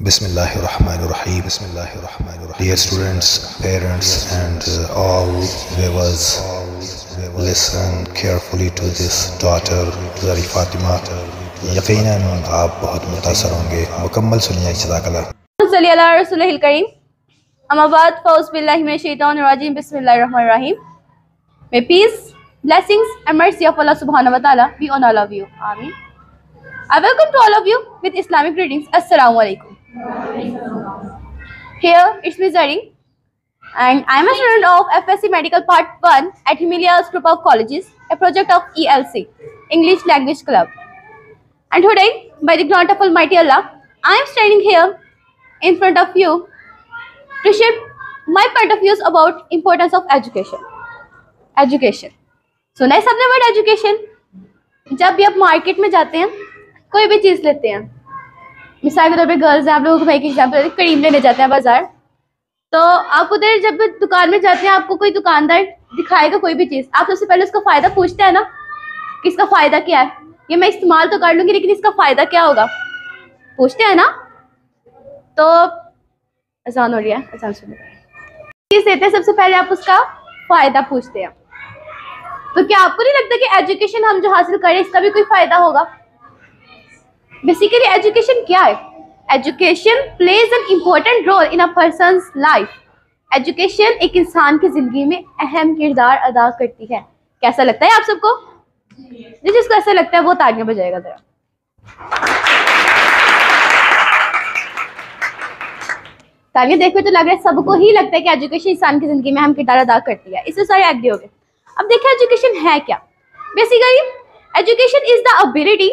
Bismillahirrahmanirrahim. Bismillahirrahmanirrahim. Dear students, parents, and all viewers, listen carefully to this daughter, Zari Fatima. यकीनन आप बहुत मुतासर होंगे। मुकम्मल सुनिए सदाकला। सल्ली अला रसूलिल करीम। अम्मा बाद फ़ौज़ बिल्लाहि मिनश शैतानिर रजीम। बिस्मिल्लाहिर्रहमानिर रहीम। May peace, blessings, and mercy of Allah subhanahu wa ta'ala be on all of you. Ameen. I welcome to all of you with Islamic greetings. Assalamu alaikum. Here it's me Zari, and I am a student of FSC Medical Part 1 at Himalayas Group of Colleges, a project of ELC, English Language Club. And today, by the grant of Almighty Allah, I am standing here in front of you to share my point of views about importance of education. Education. So nice आपने word education. जब भी आप market में जाते हैं, कोई भी चीज़ लेते हैं, मिसाल के तौर पे गर्ल्स हैं, आप लोगों को मैं एक एग्जाम्पल क्रीम लेने जाते हैं बाजार, तो आप उधर जब दुकान में जाते हैं, आपको कोई दुकानदार दिखाएगा कोई भी चीज़, आप सबसे पहले उसका फ़ायदा पूछते हैं ना कि इसका फ़ायदा क्या है, ये मैं इस्तेमाल तो कर लूँगी लेकिन इसका फ़ायदा क्या होगा, पूछते हैं ना। तो आसान हो रही है, आसान सुनिए, चीज़ देते हैं सबसे पहले आप उसका फ़ायदा पूछते हैं। तो क्या आपको नहीं लगता कि एजुकेशन हम जो हासिल करें इसका भी कोई फ़ायदा होगा? बेसिकली एजुकेशन क्या है? Education plays an important role in a person's life. Education एक इंसान की जिंदगी में अहम किरदार अदा करती है। कैसा लगता है आप सबको? जिसको ऐसा लगता है वो तालियां बजाएगा जरा। तालियां देखकर तो लग रहा है सबको ही लगता है कि एजुकेशन इंसान की जिंदगी में अहम किरदार अदा करती है। इससे सारे एग्री हो गए। अब देखिए एजुकेशन है क्या? Basically education is the ability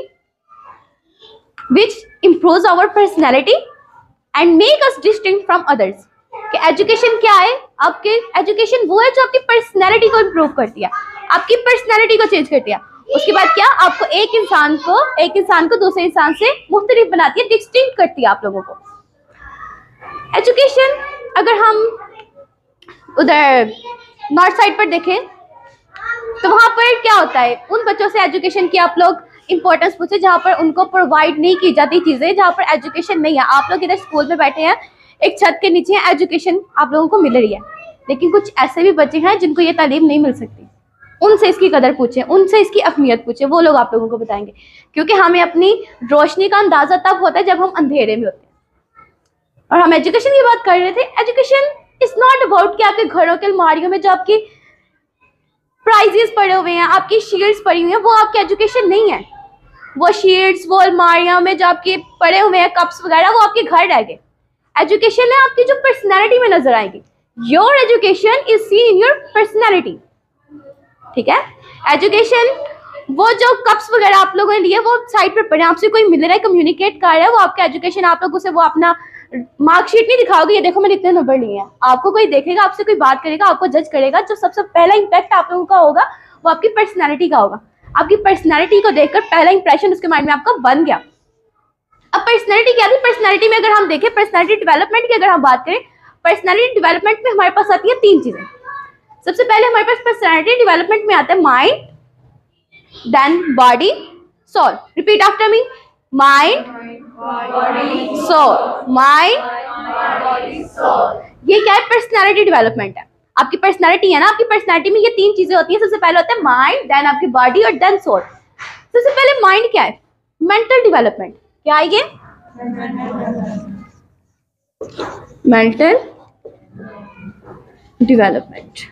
which improves our personality and make us distinct from others। कि एजुकेशन क्या है? आपके एजुकेशन वो है जो आपकी पर्सनैलिटी को इम्प्रूव करती है, आपकी पर्सनैलिटी को चेंज करती है। उसके बाद क्या, आपको एक इंसान को दूसरे इंसान से मुख्तलिफ बनाती है, डिस्टिंक्ट करती है आप लोगों को। एजुकेशन अगर हम उधर नॉर्थ साइड पर देखें तो वहाँ पर क्या होता है, उन बच्चों से एजुकेशन की आप लोग इंपॉर्टेंस पूछे जहाँ पर उनको प्रोवाइड नहीं की जाती चीज़ें, जहाँ पर एजुकेशन नहीं है। आप लोग इधर स्कूल में बैठे हैं, एक छत के नीचे एजुकेशन आप लोगों को मिल रही है, लेकिन कुछ ऐसे भी बच्चे हैं जिनको ये तालीम नहीं मिल सकती। उनसे इसकी कदर पूछें, उनसे इसकी अहमियत पूछें, वो लोग आप लोगों को बताएंगे। क्योंकि हमें अपनी रोशनी का अंदाज़ा तब होता है जब हम अंधेरे में होते हैं। और हम एजुकेशन की बात कर रहे थे। एजुकेशन इज़ नॉट अबाउट कि आपके घरों के अलमारियों में जो आपकी प्राइजेस पड़े हुए हैं, आपकी शील्ड्स पड़ी हुई हैं, वो आपकी एजुकेशन नहीं है। वो शील्ड्स, वो अलमारियों में जो आपके पड़े हुए हैं कप्स वगैरह, वो आपके घर रह गए। एजुकेशन है आपकी जो पर्सनैलिटी में नजर आएगी। Your education is seen in your personality. ठीक है, एजुकेशन वो जो कप्स वगैरह आप लोगों ने लिए वो साइड पर पड़े, आपसे कोई मिल रहा है, कम्युनिकेट कर रहा है, वो आपका एजुकेशन। आप लोगों से वो अपना मार्कशीट नहीं दिखाओगे, ये देखो मैंने इतने नंबर लिए हैं। आपको कोई देखेगा, आपसे कोई बात करेगा, आपको जज करेगा, जो सबसे पहला इम्पैक्ट आप लोगों का होगा वो आपकी पर्सनैलिटी का होगा। आपकी पर्सनैलिटी को देखकर पहला इंप्रेशन उसके माइंड में आपका बन गया। अब पर्सनैलिटी क्या थी? पर्सनैलिटी में अगर हम देखें, पर्सनैलिटी डेवलपमेंट की अगर हम बात करें, पर्सनैलिटी डेवलपमेंट में हमारे पास आती है तीन चीजें। सबसे पहले हमारे पास पर्सनैलिटी डेवलपमेंट में आता है mind, then body, soul. Repeat after me, mind, soul, mind, ये क्या है? पर्सनैलिटी डेवलपमेंट है। आपकी पर्सनैलिटी है ना, आपकी पर्सनैलिटी में ये तीन चीजें होती हैं। सबसे पहले होता है माइंड, देन आपकी बॉडी और देन सोल। सबसे पहले माइंड क्या है? Mental development. क्या है ये? Mental development.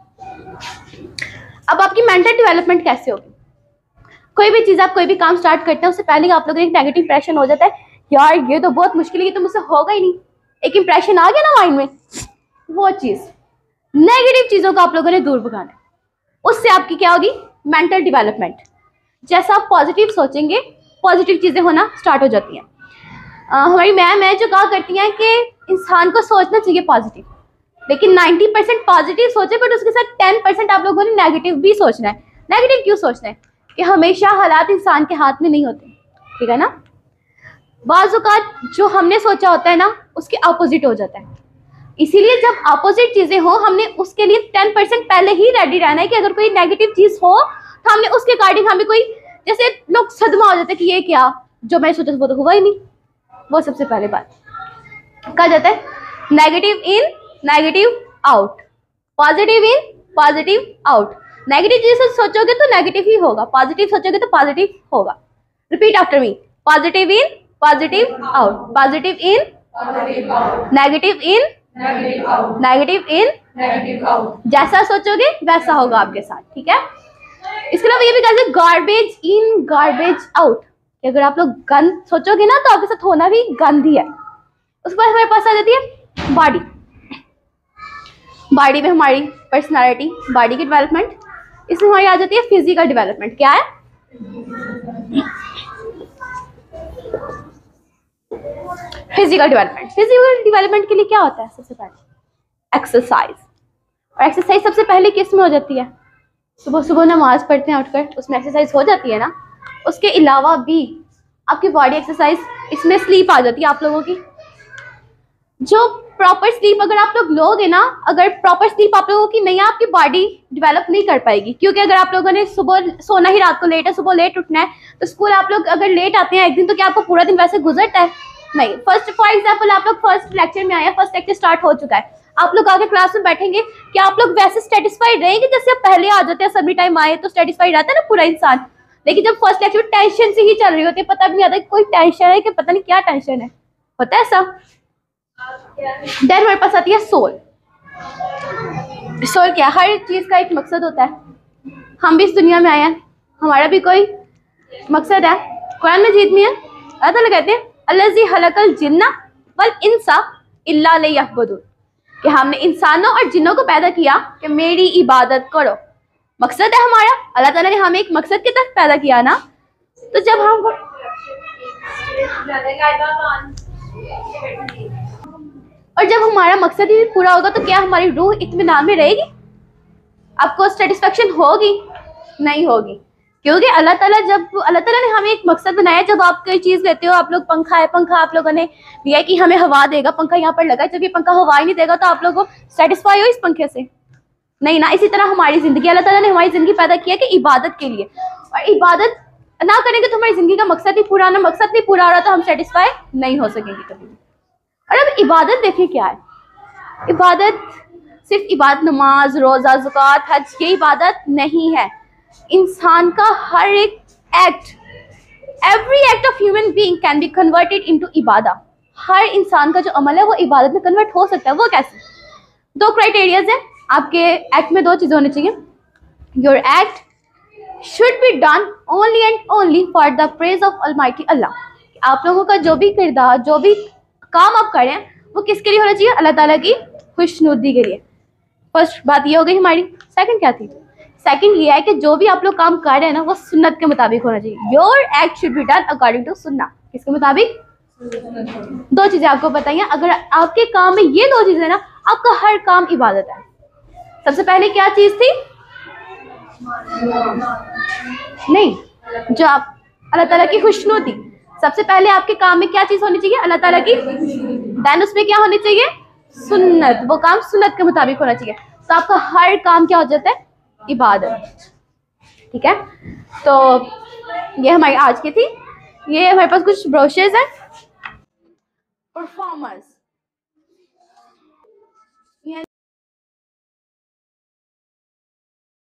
अब आपकी मेंटल डेवलपमेंट कैसे होगी? कोई भी चीज, आप कोई भी काम स्टार्ट करते हैं उससे पहले आप लोगों को एक नेगेटिव इंप्रेशन हो जाता है, यार ये तो बहुत मुश्किल है, ये तो मुझसे होगा ही नहीं। एक इंप्रेशन आ गया ना माइंड में, वो चीज, नेगेटिव चीजों को आप लोगों ने दूर भगाना है। उससे आपकी क्या होगी? Mental development. जैसा आप पॉजिटिव सोचेंगे, पॉजिटिव चीजें होना स्टार्ट हो जाती हैं। हमारी मैम है जो कहा करती हैं कि इंसान को सोचना चाहिए पॉजिटिव, लेकिन 90% पॉजिटिव सोचे, बट उसके साथ 10% आप लोगों ने नेगेटिव भी सोचना है। नेगेटिव क्यों सोचना है? कि हमेशा हालात इंसान के हाथ में नहीं होते, ठीक है ना। बाज़ औक़ात जो हमने सोचा होता है ना, उसके अपोजिट हो जाता है। इसीलिए जब अपोजिट चीज़ें हो, हमने उसके लिए 10% पहले ही रेडी रहना है कि अगर कोई नेगेटिव चीज़ हो तो हमने उसके अकॉर्डिंग, हमें कोई, जैसे लोग सदमा हो जाते हैं कि ये क्या, जो मैं सोचा वो तो हुआ ही नहीं। वो सबसे पहले बात। कहा जाता है negative in negative out, positive in positive out. Negative चीज सोचोगे तो नेगेटिव ही होगा, पॉजिटिव सोचोगे तो पॉजिटिव होगा। Repeat after me, positive in positive out, positive in negative in negative in negative out. जैसा सोचोगे वैसा होगा आपके साथ, ठीक है। इसके अलावा ये भी कहते हैं गार्बेज इन गार्बेज आउट, कि अगर आप लोग गंद सोचोगे ना तो आपके साथ होना भी गंद ही है। उसके बाद हमारे पास आ जाती है बॉडी। बॉडी में हमारी पर्सनालिटी, बॉडी की डेवलपमेंट, इसमें हमारी आ जाती है फिजिकल डेवलपमेंट। क्या है? Physical development. फिजिकल डेवलपमेंट के लिए क्या होता है? सबसे पहले एक्सरसाइज। और एक्सरसाइज सबसे पहले किस में हो जाती है? सुबह सुबह नमाज पढ़ते हैं उठकर, उसमें एक्सरसाइज हो जाती है ना। उसके अलावा भी आपकी बॉडी एक्सरसाइज, इसमें स्लीप आ जाती है आप लोगों की। जो प्रॉपर स्लीप अगर आप लोग लोगे ना, अगर प्रॉपर स्लीप आप लोगों की नहीं है, आपकी बॉडी डेवलप नहीं कर पाएगी। क्योंकि अगर आप लोगों ने सुबह सोना ही रात को लेट है, सुबह लेट उठना है, तो स्कूल आप लोग अगर लेट आते हैं एक दिन, तो क्या आपको पूरा दिन वैसे गुजरता है? नहीं। फर्स्ट फॉर एग्जाम्पल आप लोग फर्स्ट लेक्चर में आए, फर्स्ट लेक्चर स्टार्ट हो चुका है, आप लोग आगे क्लास में बैठेंगे, क्या आप लोग वैसे सेटिस्फाइड रहेंगे जैसे आप पहले आ जाते हैं? सभी टाइम आए तो सेटिस्फाइड रहता है ना पूरा इंसान। लेकिन जब फर्स्ट लेक्चर में टेंशन से ही चल रही होती है, पता भी नहीं आता कोई टेंशन है कि पता नहीं क्या टेंशन है, होता है ऐसा। देन हमारे पास आती है सोल। सोल क्या? हर चीज का एक मकसद होता है। हम भी इस दुनिया में आए हैं, हमारा भी कोई मकसद है। कुरान मजीद में अल्लाह ताला कहते हैं अल्लज़ी खलक़ल जिन्ना वल इंसा इल्ला लियअबुदून, कि हमने इंसानों और जिन्नों को पैदा किया कि मेरी इबादत करो। मकसद है हमारा, अल्लाह ताला ने हमें एक मकसद के तहत पैदा किया ना। तो जब हम और जब हमारा मकसद ही पूरा होगा तो क्या हमारी रूह इत्मीनान में रहेगी? आपको सेटिस्फेक्शन होगी? नहीं होगी। क्योंकि अल्लाह ताला ने हमें एक मकसद बनाया। जब आप कोई चीज़ लेते हो, आप लोग पंखा है, पंखा आप लोगों ने लिया कि हमें हवा देगा, पंखा यहाँ पर लगा है, जब ये पंखा हवा ही नहीं देगा तो आप लोगों को सेटिस्फाई हो इस पंखे से? नहीं ना। इसी तरह हमारी ज़िंदगी, अल्लाह ताला ने हमारी ज़िंदगी पैदा किया कि इबादत के लिए, और इबादत ना करेंगे तो हमारी ज़िंदगी का मकसद ही पूरा ना, मकसद नहीं पूरा हो रहा तो हम सेटिस्फाई नहीं हो सकेंगे कभी भी। और अब इबादत देखिए क्या है। इबादत सिर्फ इबादत, नमाज, रोज़ा, ज़कात, हज, ये इबादत नहीं है। इंसान का हर एक act, every act of human being can be converted into इबादा। हर इंसान का जो अमल है वो इबादत में कन्वर्ट हो सकता है। वो कैसे? दो क्राइटेरियाज हैं आपके एक्ट में, दो चीज़ें होनी चाहिए। Your act should be done only and only for the praise of almighty Allah. आप लोगों का जो भी किरदार, जो भी काम आप करें, वो किसके लिए होना चाहिए? अल्लाह ताला की खुशनुदी के लिए। फर्स्ट बात ये हो गई हमारी। सेकंड क्या थी? सेकंड ये है कि जो भी आप लोग काम कर रहे हैं ना, वो सुन्नत के मुताबिक होना चाहिए। Your act should be done according to सुन्ना। किसके मुताबिक? दो चीजें आपको बताइए। अगर आपके काम में ये दो चीजें ना, आपका हर काम इबादत है। सबसे पहले क्या चीज थी? नहीं, जो आप अल्लाह ताला की खुशनुदी। सबसे पहले आपके काम में क्या चीज होनी चाहिए? अल्लाह ताला की। देन उसमें क्या होनी चाहिए? सुन्नत। वो काम सुन्नत के मुताबिक होना चाहिए। तो आपका हर काम क्या हो जाता है? इबादत। ठीक है। तो ये हमारी आज की थी। ये हमारे पास कुछ ब्रोशर्स हैं। परफॉर्मर्स